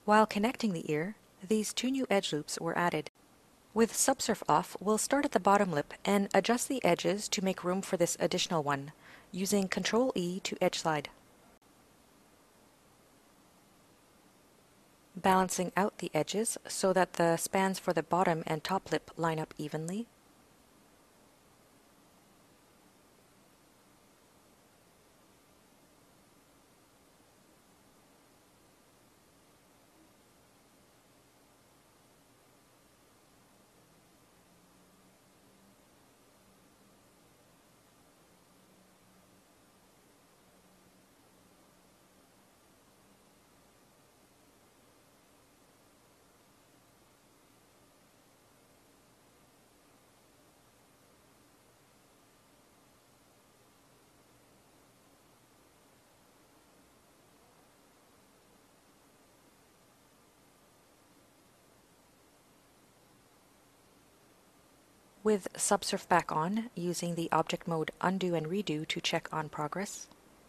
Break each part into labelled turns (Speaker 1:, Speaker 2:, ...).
Speaker 1: While connecting the ear, these two new edge loops were added. With Subsurf off, we'll start at the bottom lip and adjust the edges to make room for this additional one, using Ctrl-E to edge slide. Balancing out the edges so that the spans for the bottom and top lip line up evenly. With Subsurf back on, using the object mode undo and redo to check on progress.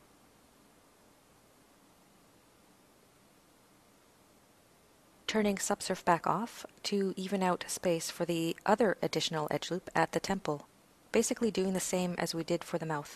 Speaker 1: Turning Subsurf back off to even out space for the other additional edge loop at the temple, basically doing the same as we did for the mouth.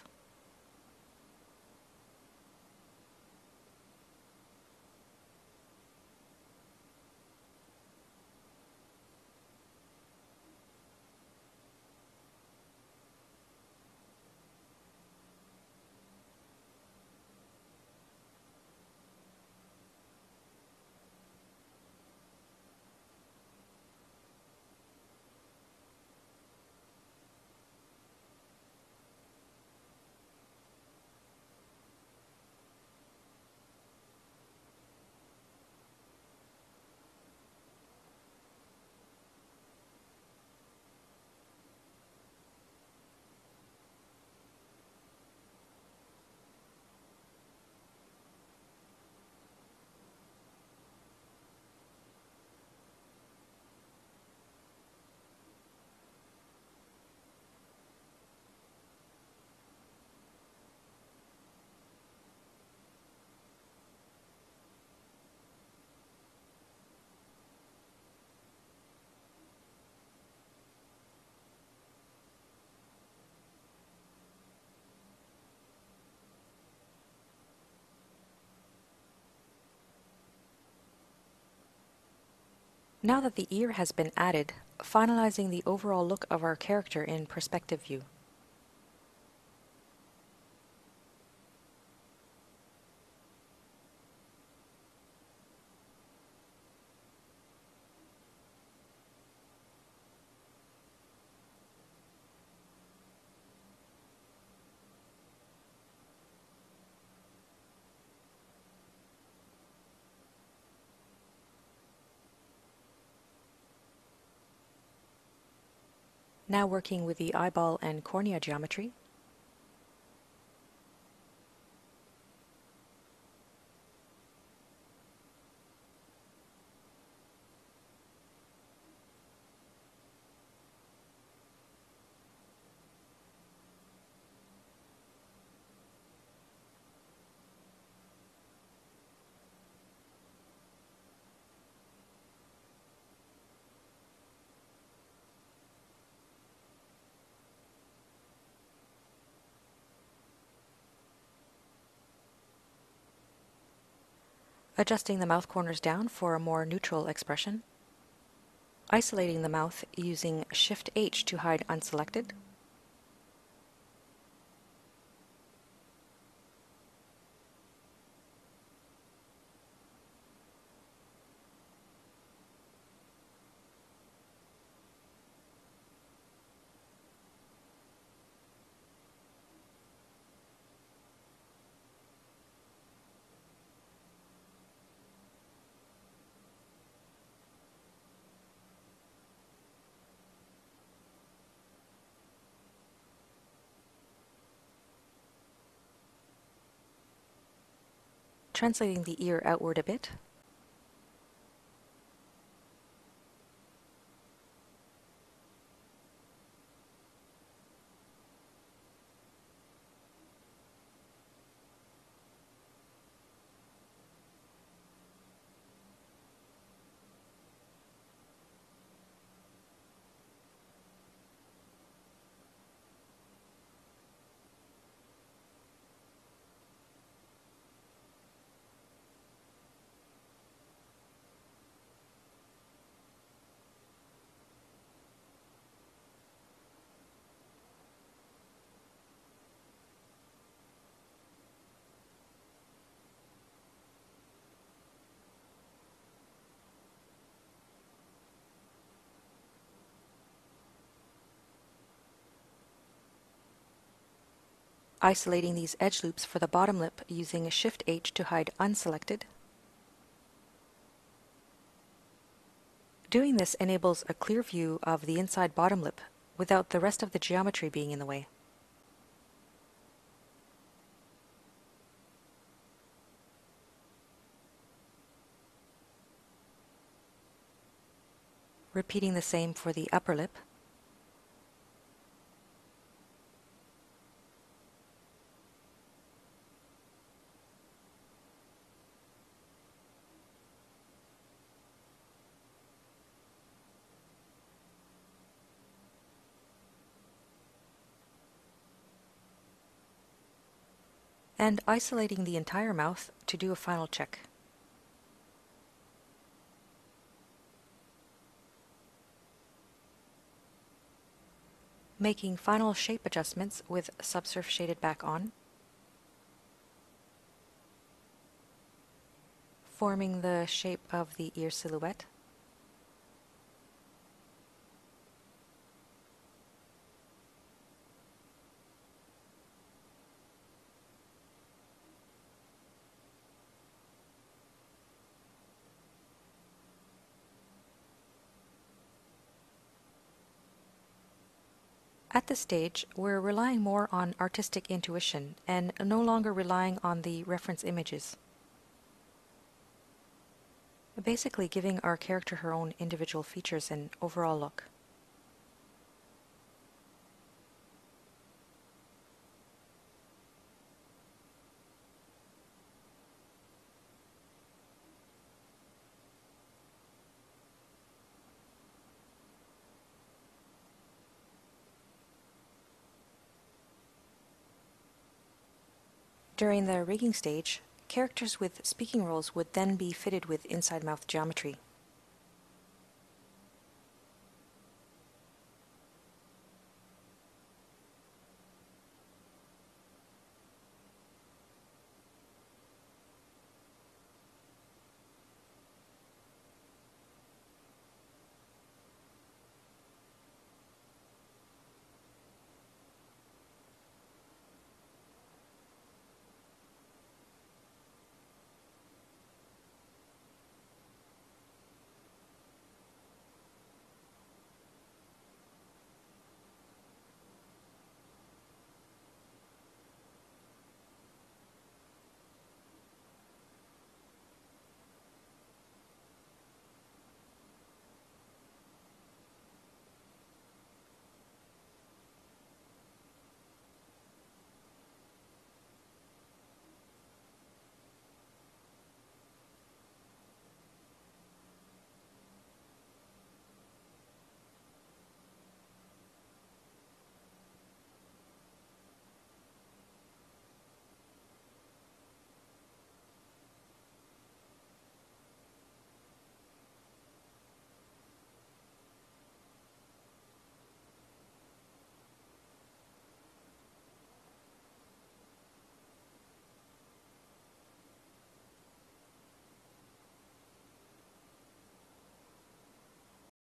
Speaker 1: Now that the ear has been added, finalizing the overall look of our character in perspective view. Now working with the eyeball and cornea geometry. Adjusting the mouth corners down for a more neutral expression. Isolating the mouth using Shift-H to hide unselected. Translating the ear outward a bit. isolating these edge loops for the bottom lip using Shift-H to hide unselected. Doing this enables a clear view of the inside bottom lip without the rest of the geometry being in the way. Repeating the same for the upper lip. And isolating the entire mouth to do a final check. Making final shape adjustments with Subsurf shaded back on. Forming the shape of the ear silhouette. At this stage, we're relying more on artistic intuition and no longer relying on the reference images. Basically giving our character her own individual features and overall look. During the rigging stage, characters with speaking roles would then be fitted with inside mouth geometry.